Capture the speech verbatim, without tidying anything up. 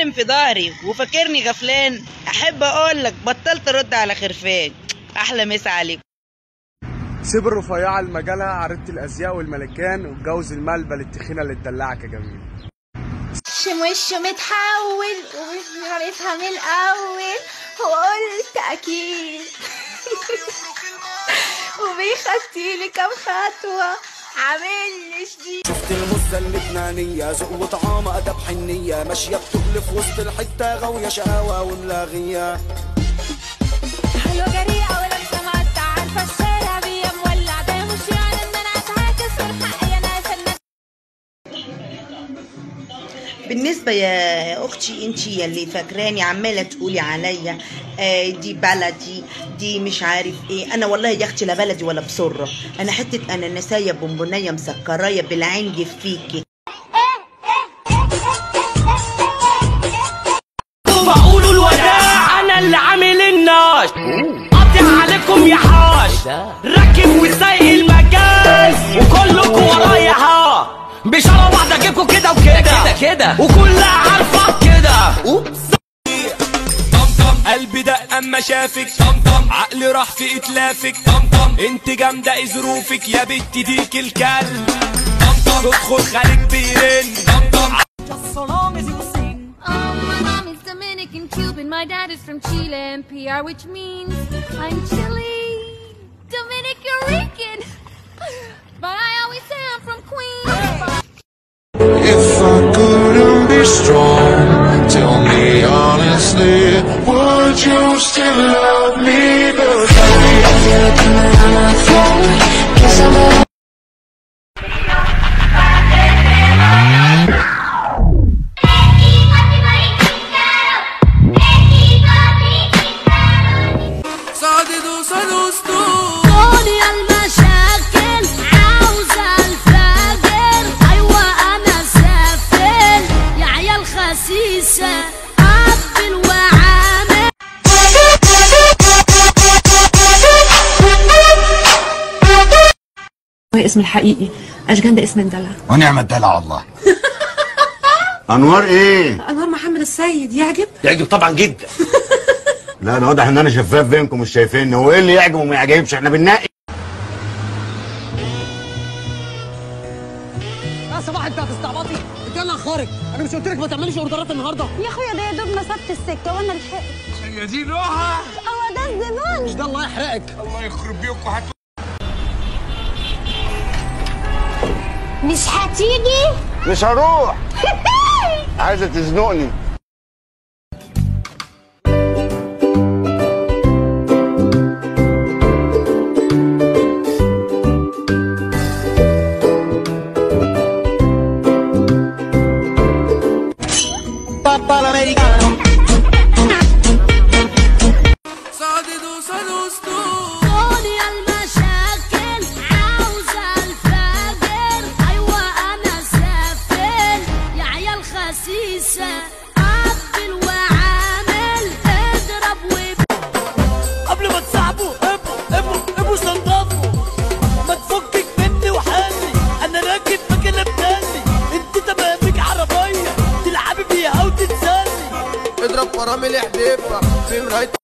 بتتكلم في ظهري وفاكرني غفلان. احب اقول لك بطلت ارد على خرفان. احلى مسا عليكم. سيب الرفيعه المجالها عريضه الازياء والملكان، واتجوز الملبل التخينه اللي تدلعك يا جميل. شم وشه متحول ومش عارفها من الاول وقلت اكيد وبيخطيلي كام خطوه عامل لي شديد. شفت المزه اللبنانيه ذوق وطعام ادب حنيه، ماشيه بتغلف وسط الحته غاويه شقاوه وملاغيه، حلوه جريئه ولابسه معدة عارفه الشارع بيا مولع، ده مش يعني ان انا اتعاكس من حقي انا فنان. بالنسبة يا أختي انتي يلي فاكراني عمالة تقولي عليا آه دي بلدي دي مش عارف ايه، أنا والله يا أختي لا بلدي ولا بسرة، أنا حتة أناناسية بونبونية مسكراية بالعين جفيكي. بقولوا الوداع أنا اللي عامل الناش، قاطع عليكم يا حاش، راكب وسايق المجال وكلكم ورايا ها، بشارة واحدة اجيبكوا كده وكده كده كده وكلها عارفة كده. اوبس قلبي دق اما شافك، طمطم عقلي راح في اتلافك، طمطم انت جامده ايه ظروفك يا بنت ديك الكلب، طمطم تدخل خارج بيرن، طمطم Oh, my mom is Dominican, Cuban, my dad is from Chile and P R, which means I'm Chile, Dominican Rican, but I always say I'm from Queens. If I couldn't be strong, tell me honestly, would you still love me the same? I feel like I'm on my phone, guess I'm a اسم الحقيقي اشجان، ده اسم الدلع ونعم الدلع والله. انوار ايه؟ انوار محمد السيد. يعجب؟ يعجب طبعا جدا. لا ده واضح ان انا شفاف بينكم مش شايفيني، هو ايه اللي يعجب وما يعجبش؟ احنا بننقي. يا صباح انت هتستعبطي؟ انت انا خارج، انا مش قلت لك ما تعمليش اوردرات النهارده؟ يا اخويا ده يا دوب مسافه السكه وانا لحقت. هي دي نوعها؟ هو ده الزبون؟ مش ده الله يحرقك. الله يخرب بيكم. هت مش هتيجي؟ مش هروح. عايزه تزنقني. بابا الامريكانو قبل ما تصاحبوا ابقوا ابقوا ابقوا صنطفوا، ما تفكك مني وحالي، انا راكب مكنه بتاني، انت تمامك عربيه تلعبي بيها وتتسالي. اضرب فرامل احدفها في مرايه